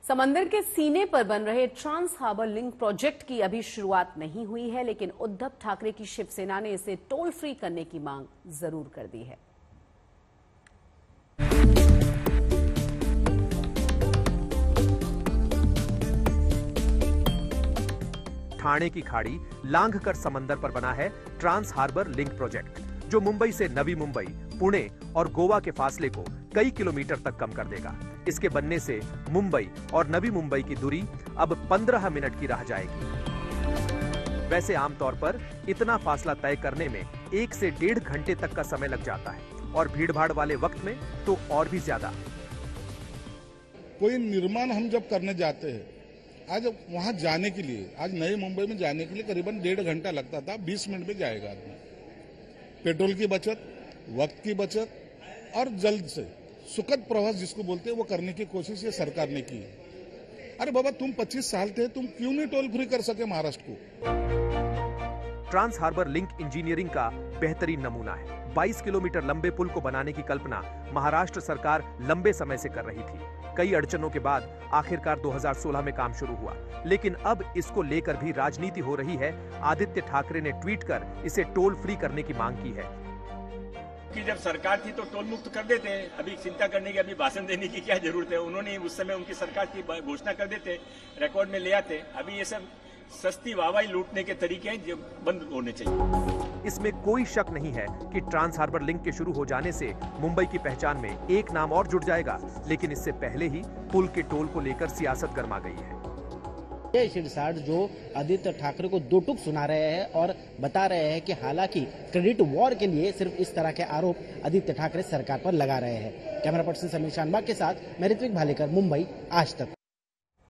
समंदर के सीने पर बन रहे ट्रांस हार्बर लिंक प्रोजेक्ट की अभी शुरुआत नहीं हुई है, लेकिन उद्धव ठाकरे की शिवसेना ने इसे टोल फ्री करने की मांग जरूर कर दी है। ठाणे की खाड़ी लांघकर समंदर पर बना है ट्रांस हार्बर लिंक प्रोजेक्ट, जो मुंबई से नवी मुंबई, पुणे और गोवा के फासले को कई किलोमीटर तक कम कर देगा। इसके बनने से मुंबई और नवी मुंबई की दूरी अब 15 मिनट की रह जाएगी। वैसे आमतौर पर इतना फासला तय करने में 1 से 1.5 घंटे तक का समय लग जाता है और भीड़भाड़ वाले वक्त में तो और भी ज्यादा। कोई निर्माण हम जब करने जाते हैं, आज वहां जाने के लिए, आज नई मुंबई में जाने के लिए करीबन 1.5 घंटा लगता था, 20 मिनट में जाएगा आदमी। पेट्रोल की बचत, वक्त की बचत और जल्द से सुखद प्रवास जिसको बोलते हैं वो करने की कोशिश ये सरकार ने की है। अरे बाबा, तुम 25 साल थे, तुम क्यों नहीं टोल फ्री कर सके महाराष्ट्र को? ट्रांस हार्बर लिंक इंजीनियरिंग का बेहतरीन नमूना है। 22 किलोमीटर लंबे पुल को बनाने की कल्पना महाराष्ट्र सरकार लंबे समय से कर रही थी। कई अड़चनों के बाद आखिरकार 2016 में काम शुरू हुआ, लेकिन अब इसको लेकर भी राजनीति हो रही है। आदित्य ठाकरे ने ट्वीट कर इसे टोल फ्री करने की मांग की है कि जब सरकार थी तो टोल मुक्त कर देते, अभी चिंता करने की, अभी भाषण देने की क्या जरूरत है? उन्होंने उस समय उनकी सरकार की घोषणा कर देते, रिकॉर्ड में ले आते। अभी ये सब सस्ती वाहवाही लूटने के तरीके हैं जो बंद होने चाहिए। इसमें कोई शक नहीं है कि ट्रांस हार्बर लिंक के शुरू हो जाने से मुंबई की पहचान में एक नाम और जुड़ जाएगा, लेकिन इससे पहले ही पुल के टोल को लेकर सियासत गर्मा गई है। ये शिरसाट जो आदित्य ठाकरे को दो टूक सुना रहे हैं और बता रहे हैं कि हालांकि क्रेडिट वॉर के लिए सिर्फ इस तरह के आरोप आदित्य ठाकरे सरकार पर लगा रहे हैं। कैमरा पर्सन समीर शानबाग के साथ मैं ऋत्विक भालेकर, मुंबई, आज तक।